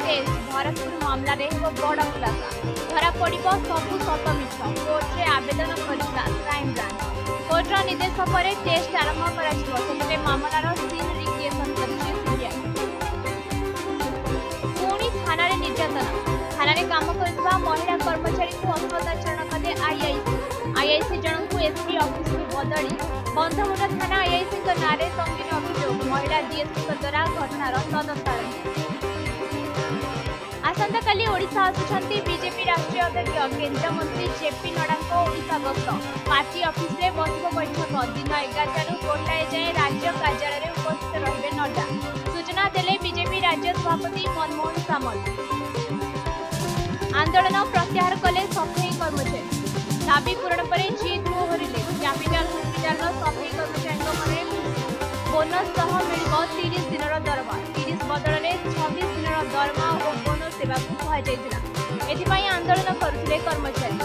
Case Bharatpur मामला रे एक बड़ खुलासा धरा पड़ो सबू सत मिछ कोर्टे आवेदन करता क्राइम ब्रांच कोर्टर निर्देश पर टेस्ट आरंभ कर मामलार सीन रिक्रिएशन कर पुणी थाना निर्यातना थाना काम कर महिला कर्मचारी को असदाचरण कले आईआईसी जन को एसपी ऑफिस में बदली बंधमुंड थाना आईआईसी नारे संगीन अभियोग महिला डीएसपी द्वारा घटनार तदंत आसंता काली ओडिशा आसुछंती बीजेपी राष्ट्रीय अध्यक्ष केंद्र मंत्री जेपी नड्डा को ओडिशा गस्त पार्टी ऑफिस में बसिब बैठक दिन 11 गोटाए जाए राज्य कार्यालय में उपस्थित रहिबे नड्डा सूचना देले बीजेपी राज्य सभापति मनमोहन सामंत आंदोलन प्रत्याहार कले सफाई कर्मचारी दाबी पूरण पर जीत मोहरिले कैपिटल हॉस्पिटल सफाई कर्मचारी बोनस सह मिल 30 दिन दरमा 30 बदल में 26 दिन दरमा और बोनस सेवा कहुई आंदोलन करुले कर्मचारी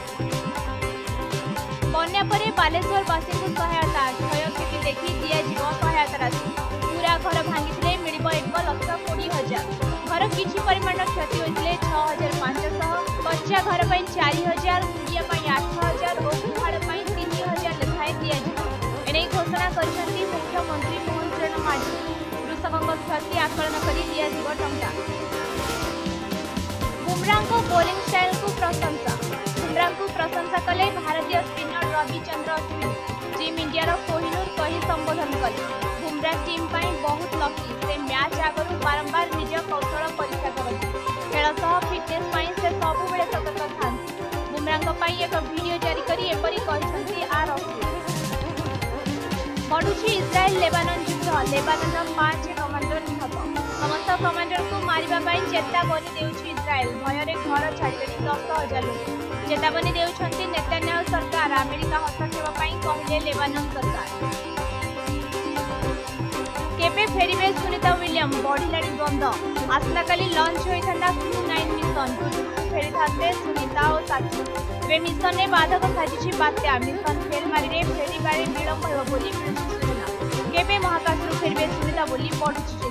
बन्या पर बालेश्वर वासी को सहायता क्षयक्षति देखी दिज्व सहायता राशि पूरा घर भांगी मिल 1,20,000 घर किसी परिमाण क्षति होते 6,500 कच्चा घर 4,000 गुड़िया 8,000 और गुहाड़ 3,000 लेखाएं दिए घोषणा कर मुख्यमंत्री मोहन चरण माझी कृषकों क्षति आकलन कर टंका बुमराह को बोलिंग स्टाइल को प्रशंसा बुमराह को प्रशंसा कले भारतीय spinner Ravichandra Ashwin team India Kohinoor कही संबोधन कले बुमराह टीम बहुत लकी से मैच आगु बारंबार निज कौशल परीक्षा करते खेल सह फिटनेस से सब बेले सतर्क था बुमराह एक वीडियो जारी कर आर बढ़ुची इस्राएल लेबानन युद्ध लेबानन 5 कमांडर निहत समस्त कमांडर को मारिबा चेतावनी देउछि इस्राएल भୟରେ घर छाड़ी 10,000 लोक चेतावनी देउछंती नेतान्याहु सरकार अमेरिका हस्तक्षेप कहले लेबानन सरकार केबे फेरिबे सुनीता विलियम बढ़िलाड़ी द्वंद आसला काली लॉन्च होइथंदा क्रू 9 मिशन फेरी थाते सुनीता और साथी वे मिशन ने बाधक साजिछि बात्या मिशन फेल मारी फेरिबारे विलंब होबो बोली सूचना केबे महाकाश फेरबे सुनीता बोली पड़ुछि।